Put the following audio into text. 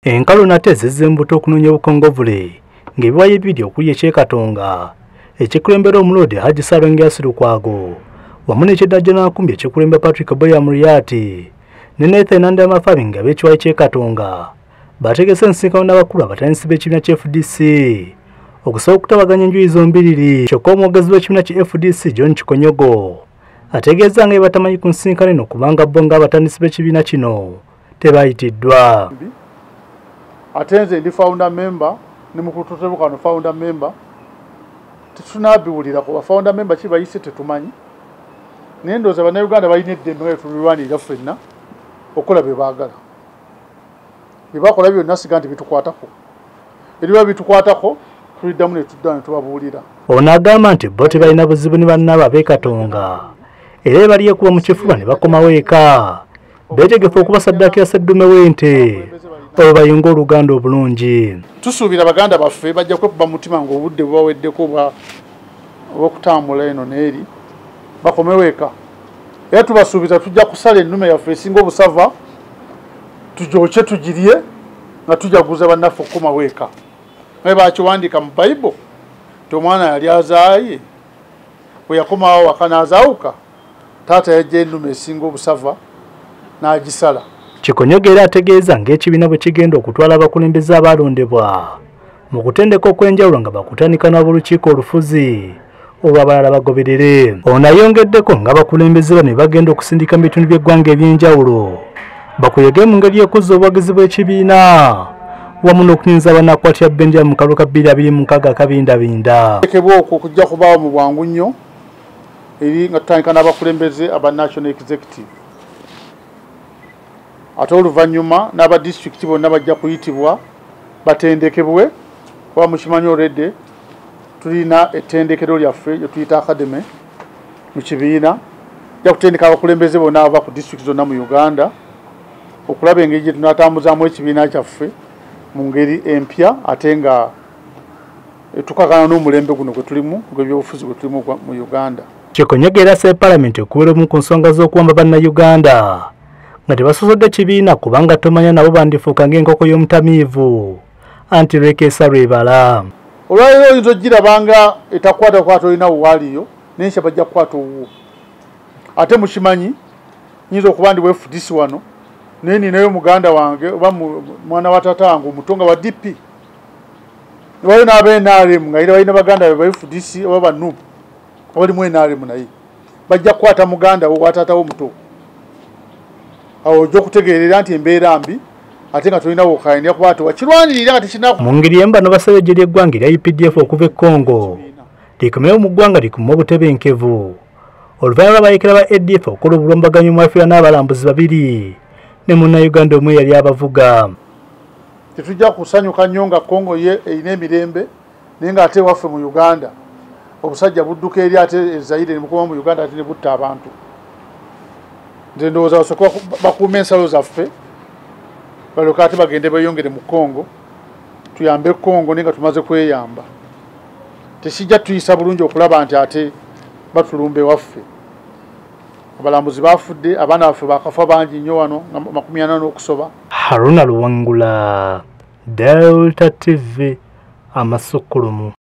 Enkalu nate zizembuto okunoonya obukongovule ng'ebiwayo ebibiri okuli eky'Ekatonga ekikulembera omulodi Haji Salongi Asirukwago wamu n'eky'Eddajja n'Akumbi ekikulembera Patrick Boya Muriati ne Nathan Nandamafabi ng'ab'ekiwayi ky'Ekatonga bategese ensisinkano n'abakulu abatandisi b'ekibiina kya FDC okusobola okutabaganya enjuyi zombiriri. Kyokka omwogezi w'ekibiina kya FDC John Kikonyogo ategeeza nga batamanyi ku nsisinkano eno kubanga bo ng'abatandisi b'ekibiina kino tebayitiddwa. Atenze ndi founder member ni mukututebuka kano founder member tetunabiwulira ko founder member kibayise tetumanyi nendoza bana Uganda bayine eddembe tulwanirira ffenna okola bye baagala bibakola byonna siga nti bitukwatako eriba bitukwatako tuliddamu ne tuddamu tubabuulira. Ono agamba nti bo tebalina buzibu ne bannaabo ab'Ekatonga era baliye kuba mu kifuba ne bakomawo eka beetegefu okubasaddakira sseddume w'ente oba bayinga Oluganda obulungi. Tusuubira baganda baffe bajja kwekuba mutima ng'obudde bubaweddeko obw'okutambula eno n'eri bakomewo eka era tubasuubiza tujja kusala ennume yaffe esinga obusava tugyokye tugirye nga tujaguza bannaffe okukomawo eka naye bakiwandiika mu Bayibuli ti omwana yali azaaye bwe yakomawo waka n'azaawuka taata yajja ennume esinga obusava n'agisala. Kikonyogo era ategeeza ng'ekibiina bwe kigenda okutwala abakulembeze abaalondebwa mu kutendeka okw'enjawulo nga bakutandika n'ab'olukiiko olufuzi olw'abalala bagoberere. Ono ayongeddeko ng'abakulembeze bano bagenda okusindika mu bitundu by'eggwanga eby'enjawulo bakuyege mu ngeri y'okuzza obuwagizi bw'ekibiina wamu n'okunyinza abanaakwatira Benjamin mu kalulu ka 2026 akabindabinda. Tekebwa okwo kujja kubaawo mu bwangu nnyo eri nga tutandika n'abakulembeze aba National Executive. Ate oluvannyuma n'aba district bonna bajja kuyitibwa batendekebwe kuba mukimanyi olwedde tulina ettendekero lyaffe lye tuyita academy mu kibiina ja kutendeka abakulembeze bonna aba ku district zonna mu Uganda okulaba engeri gye tunaatambuzaamu ekibiina kyaffe mu ngeri empya ate nga tukakana n'omulembe guno gwe tulimu gw'ebyobufuzi gwe tulimu mu Uganda. Kikonyogo era asabye Paalamenti okubeera omu ku nsonga z'okuwamba bannayuganda nga tebasosodde kibiina kubanga tomanya nabo bandifuuka ng'enkoko y'omutamiivu anti lwekeesa lwebala. Olwaleero oyinza ogirabanga etakwata olinawo waaliyo n'enkya bajja kukwata owuwo ate mukimanyi nyinza okuba ndi FDC wano naye ninayo muganda wange oba mwana wa taata wange omutonga wa DP waliyo n'aba-NRM nga era balina baganda ba FDC oba bannu abalimu NRM naye bajja kukwata muganda wa taata wo omuto awo ojja okutegeerera nti embeera mbi ate nga tolina wookayinira kuba ati wakirwanirira nga tekinaku. Mu ngeri yemu bano basabye eggye ly'eggwanga erya UPDF okuva e Congo likomewo mu ggwanga likume obutebenkevu oluvannyuma lw'abayeekera ba ADF okukola obulombaganyi mu Afirika n'abalambuzi babiri ne munnayuganda omwe yali abavuga. Tetujja kusanyuka nnyo nga Congo ye erina emirembe naye ng'ate waffe mu Uganda obusajja budduka eri ate Zaire ne bukoma mu Uganda ate ne butta abantu. Nze ndowooza basooka bakuuma ensalo zaffe balyoke ate bagende beeyongere mu Congo tuyambe Congo naye nga tumaze kweyamba. Tekijja tuyisa bulungi okulaba nti ate batulumba ewaffe. Abalambuzi bafudde abaana baffe bakafa bangi nnyo wano nga 40 n'okusoba. Haruna Luwangula, Delta TV, Amasukulumu.